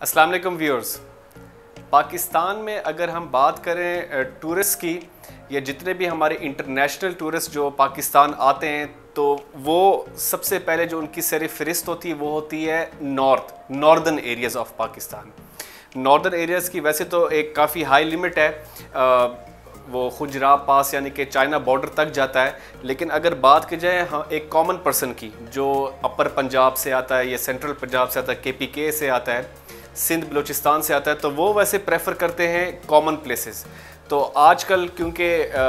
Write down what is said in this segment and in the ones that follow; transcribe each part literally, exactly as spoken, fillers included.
अस्सलाम वालेकुम व्यूअर्स। पाकिस्तान में अगर हम बात करें टूरिस्ट की या जितने भी हमारे इंटरनेशनल टूरिस्ट जो पाकिस्तान आते हैं तो वो सबसे पहले जो उनकी सर फहरिस्त होती है वो होती है north northern areas of Pakistan. Northern areas की वैसे तो एक काफ़ी हाई लिमिट है, आ, वो खुजरा पास यानी कि चाइना बॉर्डर तक जाता है, लेकिन अगर बात की जाए हाँ एक कॉमन पर्सन की जो अपर पंजाब से आता है या सेंट्रल पंजाब से आता है, के पी के से आता है, सिंध बलूचिस्तान से आता है, तो वो वैसे प्रेफर करते हैं कॉमन प्लेसेस। तो आजकल क्योंकि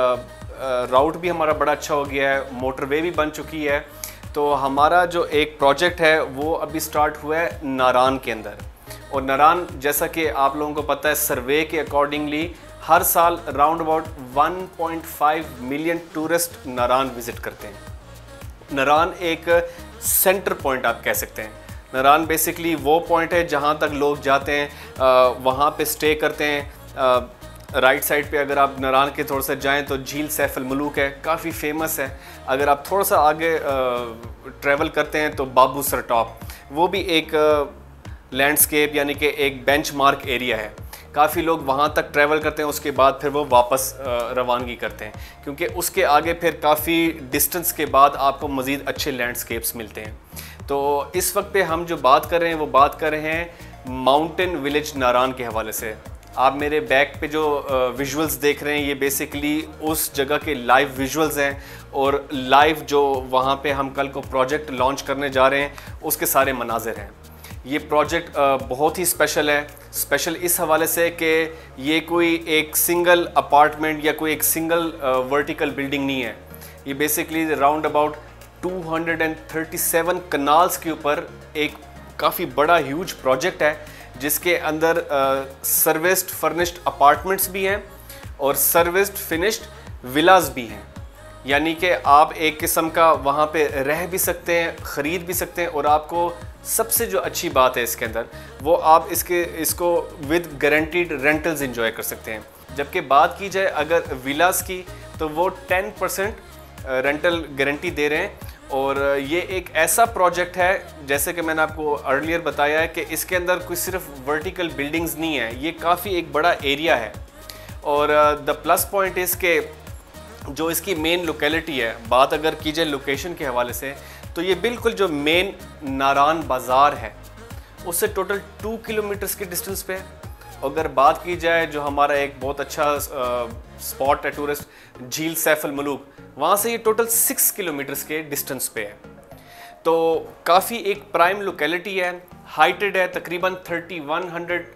राउट भी हमारा बड़ा अच्छा हो गया है, मोटरवे भी बन चुकी है, तो हमारा जो एक प्रोजेक्ट है वो अभी स्टार्ट हुआ है नारान के अंदर। और नारान जैसा कि आप लोगों को पता है सर्वे के अकॉर्डिंगली हर साल round about one point five million tourist Naran visit करते हैं। नारान एक सेंटर पॉइंट आप कह सकते हैं। नारान बेसिकली वो पॉइंट है जहाँ तक लोग जाते हैं, आ, वहाँ पे स्टे करते हैं। राइट साइड पे अगर आप नारान के थोड़ा सा जाएं तो झील सैफ अल मलूक है, काफ़ी फेमस है। अगर आप थोड़ा सा आगे ट्रैवल करते हैं तो बाबू सर टॉप, वो भी एक लैंडस्केप यानी कि एक बेंचमार्क एरिया है। काफ़ी लोग वहाँ तक ट्रैवल करते हैं, उसके बाद फिर वो वापस रवानगी करते हैं, क्योंकि उसके आगे फिर काफ़ी डिस्टेंस के बाद आपको मज़ीद अच्छे लैंडस्केप्स मिलते हैं। तो इस वक्त पे हम जो बात कर रहे हैं वो बात कर रहे हैं माउंटेन विलेज नारान के हवाले से। आप मेरे बैक पे जो विजुअल्स देख रहे हैं ये बेसिकली उस जगह के लाइव विजुअल्स हैं, और लाइव जो वहाँ पे हम कल को प्रोजेक्ट लॉन्च करने जा रहे हैं उसके सारे मनाजिर हैं। ये प्रोजेक्ट बहुत ही स्पेशल है। स्पेशल इस हवाले से कि ये कोई एक सिंगल अपार्टमेंट या कोई एक सिंगल वर्टिकल बिल्डिंग नहीं है। ये basically round about two hundred thirty seven canals के ऊपर एक काफ़ी बड़ा ह्यूज प्रोजेक्ट है, जिसके अंदर सर्विस्ड फर्निश्ड अपार्टमेंट्स भी हैं और सर्विस्ड फिनिश्ड विलास भी हैं। यानी कि आप एक किस्म का वहाँ पे रह भी सकते हैं, ख़रीद भी सकते हैं, और आपको सबसे जो अच्छी बात है इसके अंदर वो आप इसके इसको विद गारंटीड रेंटल्स एंजॉय कर सकते हैं। जबकि बात की जाए अगर विलास की तो वो टेन परसेंट रेंटल गारंटी दे रहे हैं। और ये एक ऐसा प्रोजेक्ट है, जैसे कि मैंने आपको अर्लियर बताया है, कि इसके अंदर कोई सिर्फ वर्टिकल बिल्डिंग्स नहीं है, ये काफ़ी एक बड़ा एरिया है। और द प्लस पॉइंट इस के जो इसकी मेन लोकेलिटी है, बात अगर की जाए लोकेशन के हवाले से, तो ये बिल्कुल जो मेन नारान बाज़ार है उससे टोटल टू किलोमीटर्स के डिस्टेंस पे है। अगर बात की जाए जो हमारा एक बहुत अच्छा स्पॉट है टूरिस्ट झील सैफ अल मलूक, वहाँ से ये टोटल सिक्स किलोमीटर्स के डिस्टेंस पे है। तो काफ़ी एक प्राइम लोकेलिटी है, हाइटेड है, तकरीबन thirty one hundred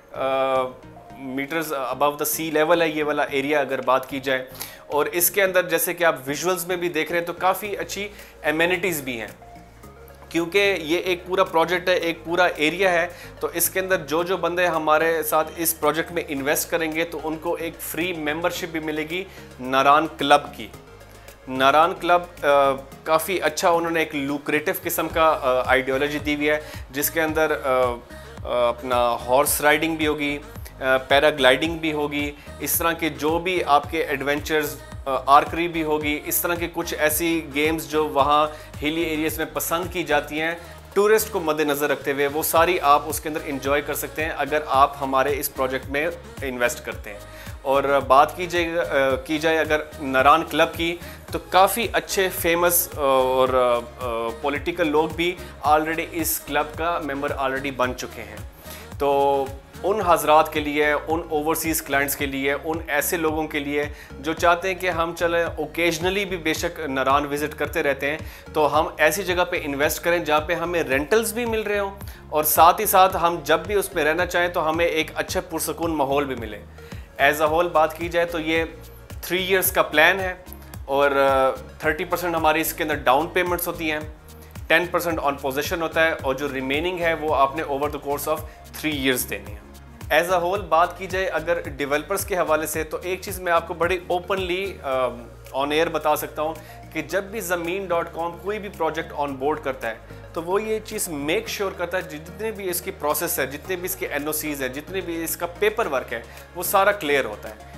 meters above the sea level है ये वाला एरिया अगर बात की जाए। और इसके अंदर जैसे कि आप विजुअल्स में भी देख रहे हैं तो काफ़ी अच्छी एमेनिटीज़ भी हैं, क्योंकि ये एक पूरा प्रोजेक्ट है, एक पूरा एरिया है। तो इसके अंदर जो जो बंदे हमारे साथ इस प्रोजेक्ट में इन्वेस्ट करेंगे तो उनको एक फ्री मेंबरशिप भी मिलेगी नारान क्लब की। नारान क्लब काफ़ी अच्छा उन्होंने एक लुक्रेटिव किस्म का आइडियोलॉजी दी हुई है, जिसके अंदर आ, आ, अपना हॉर्स राइडिंग भी होगी, पैराग्लाइडिंग भी होगी, इस तरह के जो भी आपके एडवेंचर्स, आर्करी भी होगी, इस तरह के कुछ ऐसी गेम्स जो वहाँ हिली एरियाज़ में पसंद की जाती हैं टूरिस्ट को मद्देनज़र रखते हुए, वो सारी आप उसके अंदर इंजॉय कर सकते हैं अगर आप हमारे इस प्रोजेक्ट में इन्वेस्ट करते हैं। और बात की जाए की जाए अगर नारान क्लब की, तो काफ़ी अच्छे फेमस और पॉलिटिकल लोग भी ऑलरेडी इस क्लब का मेंबर ऑलरेडी बन चुके हैं। तो उन हजरात के लिए, उन ओवरसीज़ क्लाइंट्स के लिए, उन ऐसे लोगों के लिए जो चाहते हैं कि हम चलें ओकेजनली भी बेशक नारान विज़िट करते रहते हैं, तो हम ऐसी जगह पे इन्वेस्ट करें जहाँ पे हमें रेंटल्स भी मिल रहे हों और साथ ही साथ हम जब भी उस पर रहना चाहें तो हमें एक अच्छे पुरसकून माहौल भी मिले। एज अ होल बात की जाए तो ये थ्री इयर्स का प्लान है और थर्टी परसेंट हमारी इसके अंदर डाउन पेमेंट्स होती हैं, टेन परसेंट ऑन पोजीशन होता है, और जो रिमेनिंग है वो आपने over the course of three years देनी है। एज अ होल बात की जाए अगर डेवलपर्स के हवाले से, तो एक चीज़ मैं आपको बड़ी ओपनली ऑन एयर बता सकता हूँ कि जब भी ज़मीन डॉट कॉम कोई भी प्रोजेक्ट ऑन बोर्ड करता है तो वो ये चीज़ मेक श्योर करता है जितने भी इसकी प्रोसेस है, जितने भी इसके एन ओ सीज़ है, जितने भी इसका पेपर वर्क है, वो सारा क्लियर होता है।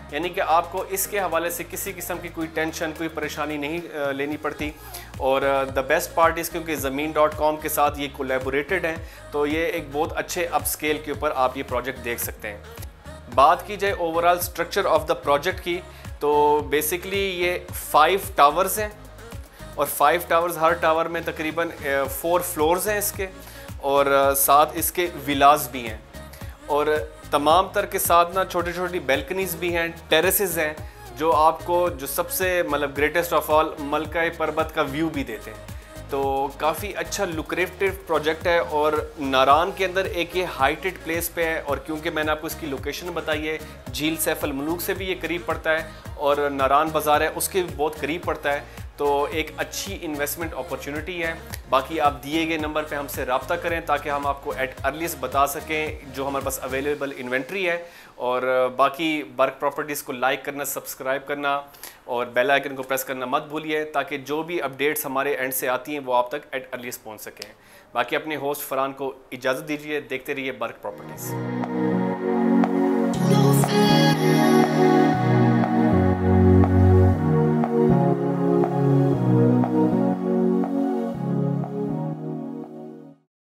यानी कि आपको इसके हवाले से किसी किस्म की कोई टेंशन, कोई परेशानी नहीं लेनी पड़ती। और द बेस्ट पार्ट इस क्योंकि ज़मीन डॉट कॉम के साथ ये कोलैबोरेटेड हैं, तो ये एक बहुत अच्छे अपस्केल के ऊपर आप ये प्रोजेक्ट देख सकते हैं। बात की जाए overall structure of the project की, तो बेसिकली ये फाइव टावर्स हैं और फाइव टावर्स, हर टावर में तकरीबन फोर फ्लोर्स हैं इसके, और साथ इसके विलास भी हैं, और तमाम तर के साथ ना छोटी छोटी बैल्कनीज भी हैं, टेरेसेस हैं, जो आपको जो सबसे मतलब ग्रेटेस्ट ऑफ ऑल मलका पर्वत का व्यू भी देते हैं। तो काफ़ी अच्छा लुक्रेटिव प्रोजेक्ट है और नारान के अंदर एक ये हाइटेड प्लेस पे है, और क्योंकि मैंने आपको इसकी लोकेशन बताई है, झील सैफ अल मलूक से भी ये करीब पड़ता है और नारान बाज़ार है उसके भी बहुत करीब पड़ता है, तो एक अच्छी इन्वेस्टमेंट अपॉर्चुनिटी है। बाकी आप दिए गए नंबर पे हमसे रब्ता करें ताकि हम आपको एट अर्लीस्ट बता सकें जो हमारे पास अवेलेबल इन्वेंट्री है। और बाकी बर्क प्रॉपर्टीज़ को लाइक करना, सब्सक्राइब करना और बेल आइकन को प्रेस करना मत भूलिए, ताकि जो भी अपडेट्स हमारे एंड से आती हैं वो आप तक एट अर्लीस्ट पहुंच सकें। बाकी अपने होस्ट फरहान को इजाज़त दीजिए, देखते रहिए बर्क प्रॉपर्टीज़।